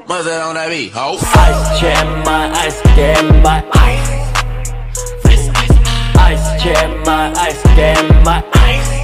What's that on that beat, ho? Ice chain my ice, damn my ice. Ice chain my ice, damn my ice.